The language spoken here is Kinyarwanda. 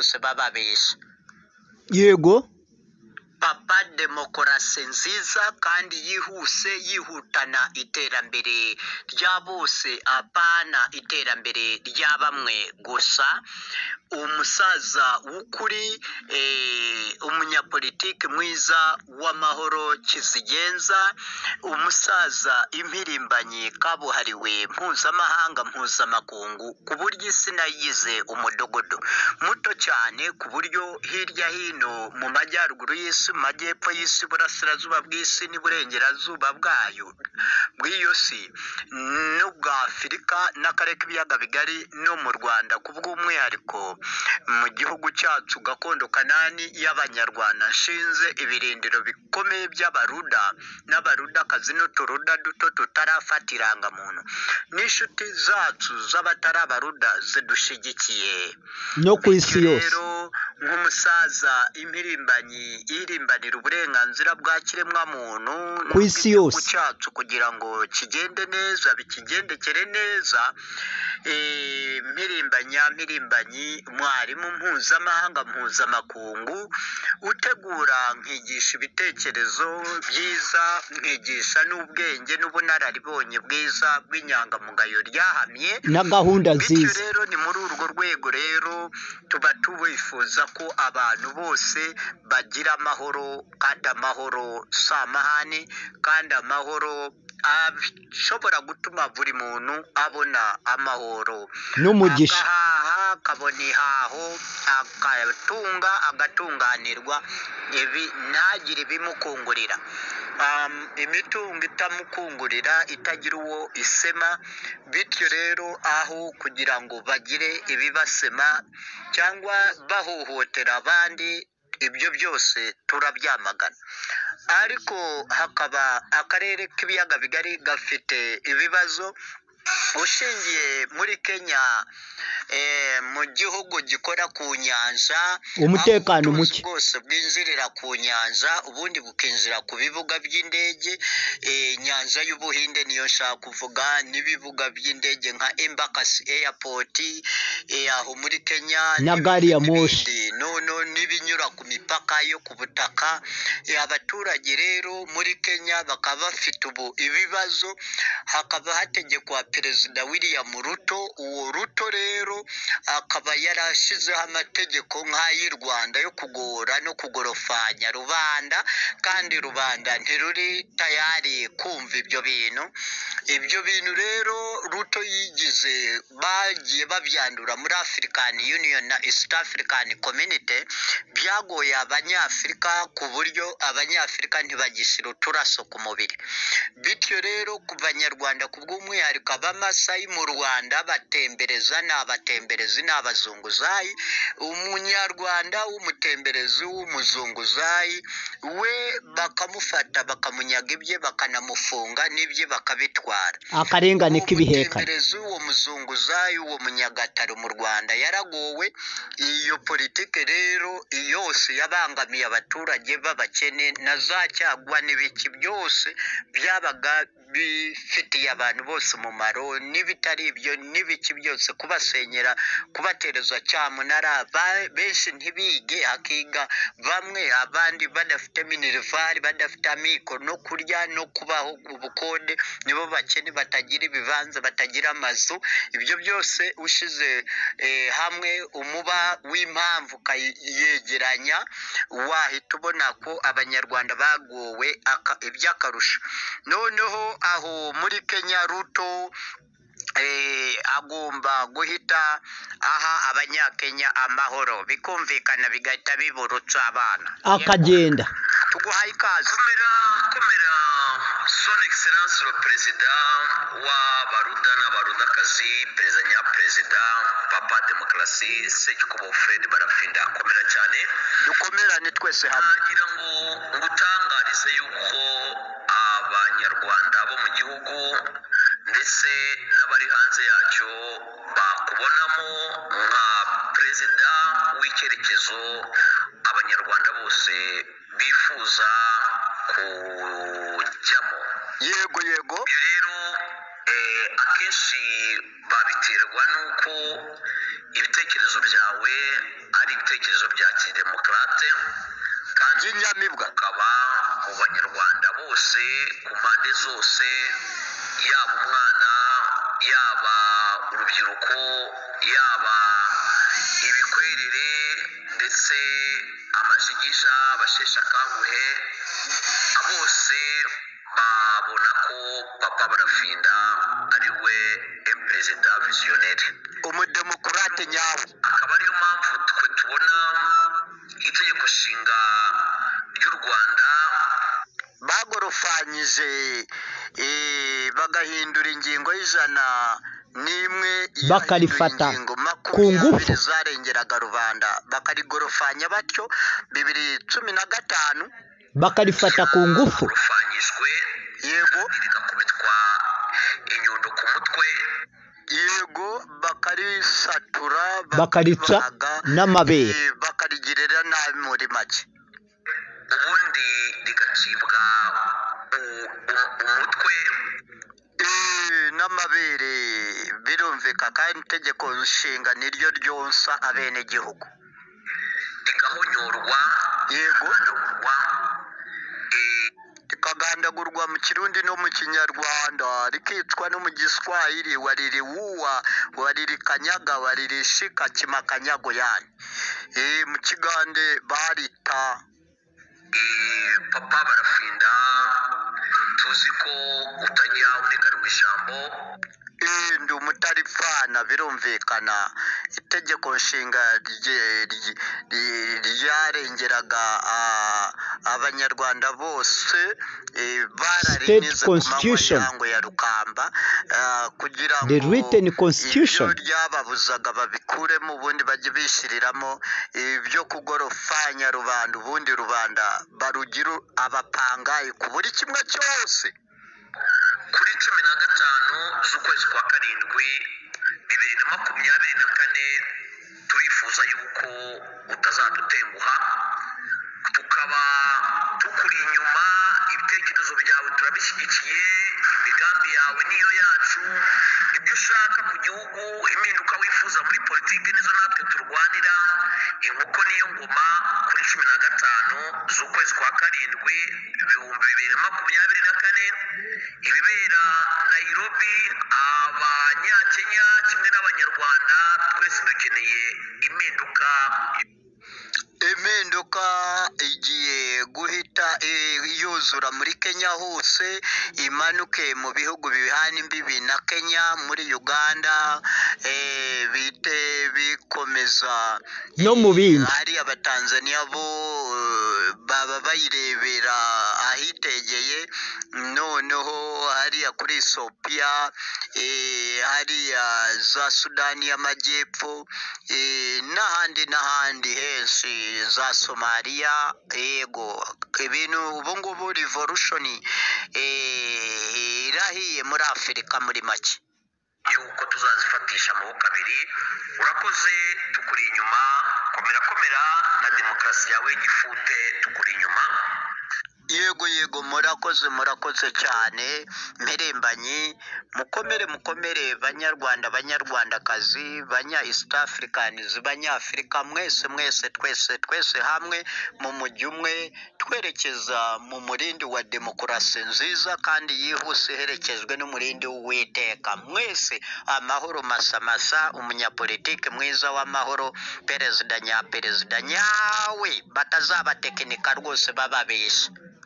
bose bababesha. yego Papa demokarasi nziza kandi yihuse yihutana iterambere rya bose apana iterambere rya bamwe gusa. Umusaza w'ukuri, umunyapolitiki mwiza w'amahoro kizigenza, umusaza impirimbanyi kabuhariwe mpuzamahanga mpuzamakungu, ku buryo isi nayize umudogodo muto cyane, ku buryo hirya hino mu majyaruguru y'isi, mu majyepfo y'isi, burasirazuba bw'isi n'iburengerazuba bw'iyo si, n'ubwa Afurika n'akarere k'ibiyaga bigari, no mu Rwanda ku bw'umwihariko mu gihugu cyacu gakondo Kanani y'Abanyarwanda, nshinze ibirindiro bikomeye by'abaruda n'abarudakazi n'uturuda duto tutarafata irangamuntu, n'inshuti zacu z'abatari abaruda zidushyigikiye no ku isi yose. Nk'umusaza impirimbanyi irimbanira uburenganzira bwa kiremwamuntu ku isi yose cyacu kugira ngo kigende neza, bikigendekere neza. Mpirimbanyi mwarimu mpuzamahanga mpuzamakungu, utegura nkigisha ibitekerezo byiza, nkigisha n'ubwenge n'ubunararibonye bwiza bw'inyangamugayo ryahamye na gahunda nziza. Bityo rero ni muri urwo rwego rero tuba tubifuza ko abantu bose bagira amahoro, kandi amahoro si amahane, kandi amahoro ashobora gutuma buri muntu abona amahoro n'umugisha, agahaha akabona ihaho, agatunganirwa, ibi ntagire ibimukungurira. Imitungo itamukungurira, itagira uwo isema. Bityo rero aho kugira ngo bagire ibibasema cyangwa bahohotera abandi, ibyo byose turabyamagana. Ariko hakaba akarere k'ibiyaga bigari gafite ibibazo. Ushingiye muri Kenya, mu gihugu gikora ku nyanja, umutekano muke bwose bwinjirira ku nyanja, ubundi bukinjira ku bibuga by'indege. Nyanja y'Ubuhinde niyo nshaka kuvuga, n'ibibuga by'indege nka Embakasi Airport aho muri Kenya, na gari ya moshi, n'ibinyura ku mipaka yo ku butaka. Abaturage rero muri Kenya bakaba bafite ubu ibibazo. Hakaba hategekwa Perezida William Ruto. Uwo Ruto rero akaba yarashizeho amategeko nk'ay'i Rwanda yo kugora no kugorofanya rubanda, kandi rubanda ntiruri tayari kumva ibyo bintu. Ibyo bintu rero Ruto bagiye babyandura muri African Union na East African Community, byagoye Abanyafurika ku buryo Abanyafurika ntibagishyira uturaso ku mubiri. Bityo rero ku Banyarwanda ku bw'umwihariko Abamasayi mu Rwanda batembereza, ni abatemberezi, ni abazunguzayi. Umunyarwanda w'umutemberezi w'umuzunguzayi we bakamufata bakamunyaga ibye, bakanamufunga n'ibye bakabitwara. akarengane k'ibihekane. Umutemberezi uwo muzunguzayi, uwo munyagataro mu Rwanda yaragowe. Iyo politike rero yose yabangamiye abaturage b'abakene, na za cyagwa n'ibiki byose byabaga bifitiye abantu bose umumaro, n'ibitari ibyo n'ibiki byose kubasenyera, kubatereza cyamunara. Benshi ntibige, hakiga bamwe, abandi badafite minervari, badafite amikoro no kurya no kubaho ubukode. Nibo bakene batagira ibibanza, batagira amazu. Ibyo byose ushize hamwe umuba w'impamvu ukayegeranya, wahita ubona ko Abanyarwanda bagowe iby'akarusho. Noneho aho muri Kenya Ruto agomba guhita aha Abanyakenya amahoro, bikumvikana bigahita biburutsa abana akagenda. Tuguhaye ikaze. Komera Son Excellence le President w'abaruda n'abarudakazi, Perezida Nyaperezida Papa Demokarasi Sekikubo Fred Barafinda, komera cyane. Dukomerane twese hamwe. Nagira ngo ngutangarize yuko Abanyarwanda bo mu gihugu ndetse n'abari hanze yacyo bakubonamo nka perezida w'icyerekezo Abanyarwanda bose bifuza kujyamo. Yego. Ibyo rero akenshi babiterwa n'uko ibitekerezo byawe ari ibitekerezo ry'inyamibwa ukaba mu banyarwanda bose ku mpande zose, yaba umwana, yaba urubyiruko, yaba ibikwerere ndetse amajigija, abasheshe akanguhe, bose babona ko Papa Barafinda ari we perezida visionnaire, umudemokurate nyawe. akaba ariyo mpamvu twe tubona itegeko nshinga ry'u Rwanda bagorofanyije bagahindura ingingo y'ijana n'imwe, Bakarifata ku ngufu. zarengeraga rubanda, bakarigorofanya batyo 2015 bakarifata ku ngufu. rufanyijwe yego rigakubitwa inyundo ku mutwe, yego bakarisatura Bakarica bakaribaga, n'amabere. bakarigirira nabi muri make, ubundi rigacibwa umutwe n'amabere. Birumvika kandi itegeko nshinga niryo ryonsa abenegihugu. rigahonyorwa, Yego. rigahonyorwa, rikagandagurwa mu kirundi no mu kinyarwanda, rikicwa no mu giswahili, waririwuwa, waririkanyaga, waririshika kimakanyago yani. Mu kigande barita Papa Barafinda tuzi ko utajya unegarwa ijambo, ndi umutaripfana. Birumvikana itegeko nshinga ryarengeraga abanyarwanda bose, bararinize ku Constitution. manywa ya Rukamba, kugira ngo The written constitution. ibyo ryababuzaga babikuremo, ubundi bajye bishyiriramo ibyo kugorofanya rubanda, ubundi rubanda barugira abapangayi ku buri kimwe cyose. kuri 15 z'ukwezi kwa karindwi 2024 turifuza yuko utazadutenguha, tukaba tukuri inyuma, ibitekerezo byawe turabishyigikiye, imigambi yawe niyo yacu, ibyo ushaka ku gihugu, impinduka wifuza muri politiki nizo natwe turwanira. Inkoko niyo ngoma. Kuri 15 z'ukwezi kwa karindwi 2024 ibibera Nairobi, abanyakenya kimwe n'abanyarwanda twese dukeneye impinduka. Impinduka igiye guhita yuzura muri Kenya hose, imanuke mu bihugu bihana imbibi na Kenya, muri Uganda, bite bikomeza No mu bindi. hari abatanzania bo baba bayirebera ahitegeye, noneho hariya kuri Ethiopia, hariya za Sudani y'Amajyepfo, n'ahandi henshi, za Somalia. Yego, ibintu ubu ngubu revolution irahiye muri Afurika muri make. yuko tuzazifatisha amaboko abiri. Urakoze, tukuri inyuma, komera na demokarasi yawe y'igifute tukuri inyuma. Yego, murakoze cyane mperembanyi. Mukomere banyarwanda, banyarwandakazi, banya East Africans, banyafurika mwese twese hamwe mu mujyi umwe, twerekeza mu murindi wa demokarasi nziza kandi yihuse, iherekejwe n'umurindi w'Uwiteka. Mwese amahoro masamasa, umunyapolitike mwiza w'amahoro, perezida nyawe, batazabatekinika rwose bababesha.